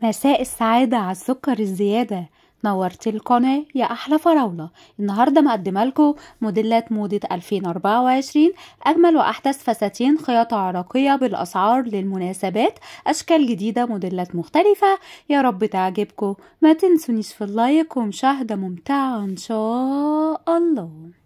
مساء السعادة على السكر الزيادة. نورتي القناة يا أحلى فراولة. النهاردة مقدمة لكم موديلات موضة 2024، أجمل وأحدث فساتين خياطة عراقية بالأسعار للمناسبات، أشكال جديدة، موديلات مختلفة. يا رب تعجبكم، ما تنسونيش في اللايك ومشاهدة ممتعة إن شاء الله.